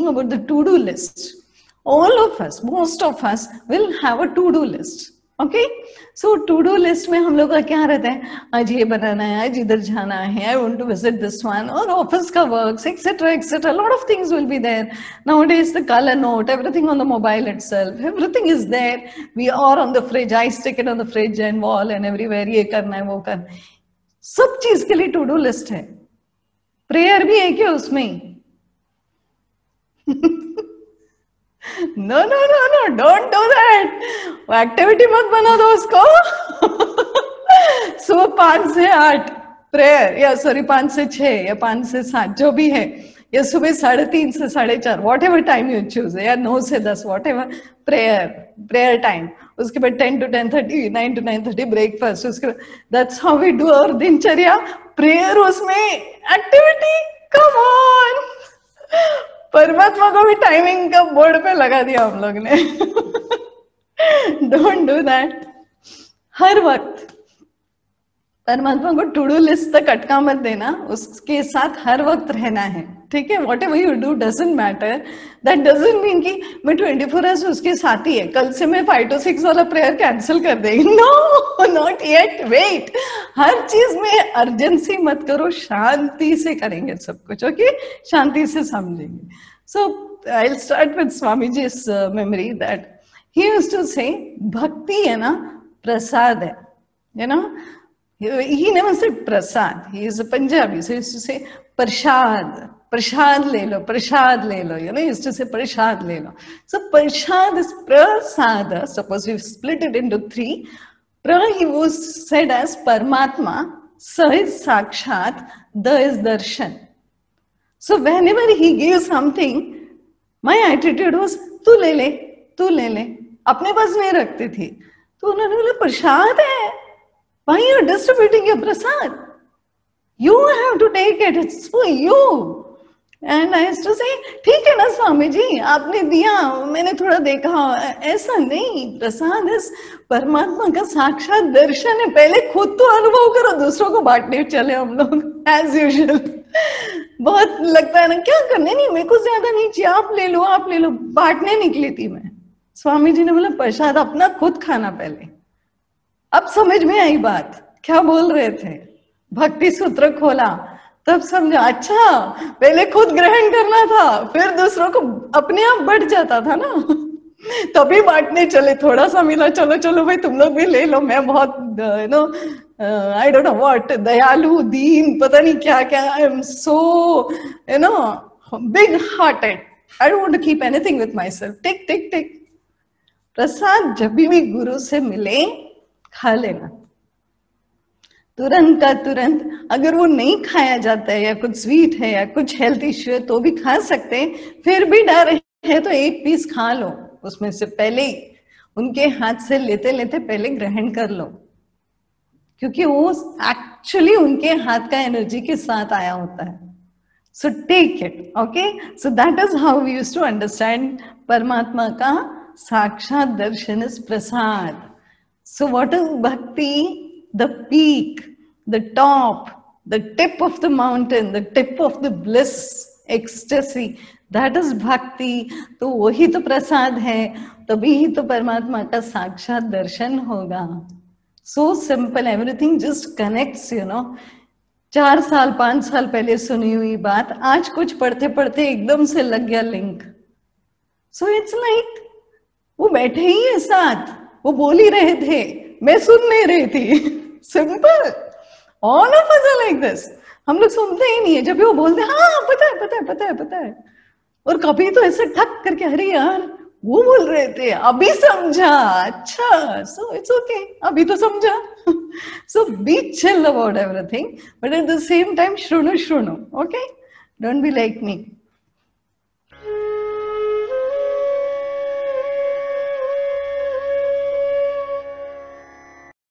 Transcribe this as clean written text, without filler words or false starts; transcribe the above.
speaking about the to-do list. All of us, most of us will have a to-do list. Okay, so to do list में हम लोग का क्या रहता है, आज ये बनाना है, आज इधर जाना है, I want to visit this one, और ऑफिस का works etcetera etcetera, lot of things will be there. Nowadays the colour note, everything on the mobile itself, everything is there. We are on the fridge, I stick it on the fridge and wall and everywhere, ये करना है वो करना है. सब चीज के लिए टू डू लिस्ट है. प्रेयर भी है क्या उसमें? No no no no, don't do that. वो एक्टिविटी मत बना दो उसको. सुबह 5 से 8 प्रेयर, या सॉरी 5 से 6 या 5 से 7 जो भी है, या सुबह 3:30 से 4:30, whatever time you choose, या 9 से 10, वॉट एवर, प्रेयर टाइम. उसके बाद 10 to 10:30, 9 to 9:30 ब्रेकफास्ट. उसके बाद that's how we do our दिनचर्या. प्रेयर उसमें एक्टिविटी, कम ऑन. परमात्मा को भी टाइमिंग का बोर्ड पे लगा दिया हम लोग ने. Don't do that. हर वक्त परमात्मा को टू डू लिस्ट तक अटका मत देना, उसके साथ हर वक्त रहना है. ठीक है, whatever you do doesn't matter. That doesn't mean कि मैं 24 आवर्स उसके साथ ही है, कल से मैं 5 to 6 वाला प्रेयर कैंसिल कर देगी. No, not yet, wait. हर चीज में अर्जेंसी मत करो, शांति से करेंगे सब कुछ. ओके, शांति से समझेंगे. So I will start with Swami जी's memory that he used to say, भक्ति है ना प्रसाद है, you know. He never said prasad. He is a Punjabi, so he used to say prasad. Prasad le lo, prasad le lo. You know, he used to say prasad le lo. So prasad is prasada. Suppose we split it into 3. Pra he was said as Paramatma, Sa is Sakshat, Da is Darshan. So whenever he gave something, my attitude was तू ले ले, तू ले ले. अपने पास नहीं रखती थी. तो उन्होंने बोला प्रसाद है. Why are you distributing your prasad? You have to take it. It's for you. And I used to say, ठीक है ना स्वामी जी, आपने दिया, मैंने थोड़ा देखा. ऐसा नहीं, प्रसाद इस परमात्मा का साक्षात दर्शन है. पहले खुद तो अनुभव करो, दूसरों को बांटने चले हम लोग एज यूजुअल. बहुत लगता है ना, क्या करने, नहीं मेरे को ज्यादा नहीं चाहिए, आप ले लो, आप ले लो. बांटने निकली थी मैं. स्वामी जी ने बोला प्रसाद अपना खुद खाना पहले. अब समझ में आई बात, क्या बोल रहे थे. भक्ति सूत्र खोला तब समझा, अच्छा पहले खुद ग्रहण करना था, फिर दूसरों को अपने आप बढ़ जाता था ना. तभी बांटने चले. थोड़ा सा मिला, चलो चलो भाई तुम लोग भी ले लो. मैं बहुत you know, I don't know what, दयालु, दीन, पता नहीं क्या क्या. I am so you know big hearted. I don't want to keep anything with myself. Tick tick tick. प्रसाद जब भी गुरु से मिले खा लेना, तुरंत का तुरंत. अगर वो नहीं खाया जाता है, या कुछ स्वीट है, या कुछ हेल्थ इश्यू है, तो भी खा सकते हैं. फिर भी डर है तो 1 पीस खा लो उसमें से. पहले ही उनके हाथ से लेते लेते पहले ग्रहण कर लो, क्योंकि वो एक्चुअली उनके हाथ का एनर्जी के साथ आया होता है. So take it. Okay, so that is how we used to understand परमात्मा का साक्षात दर्शन इज प्रसाद. So what is bhakti? The peak, the top, the tip of the mountain, the tip of the bliss, ecstasy. That is bhakti. तो वही तो प्रसाद है, तभी ही तो परमात्मा का साक्षात दर्शन होगा. So simple, everything just connects, you know. 4 साल 5 साल पहले सुनी हुई बात आज कुछ पढ़ते पढ़ते एकदम से लग गया लिंक. So it's like वो बैठे ही है साथ, वो बोल ही रहे थे, मैं सुन नहीं रही थी. Simple. All of us are like this. हम लोग सुनते ही नहीं है. जब भी वो बोलते हैं हाँ पता है पता है पता है पता है, और कभी तो ऐसे ठक करके, अरे यार वो बोल रहे थे, अभी समझा, अच्छा, सो इट्स ओके, अभी तो समझा. So be chill about everything, but at the same time श्रुणु श्रुणु. Okay, don't be like me.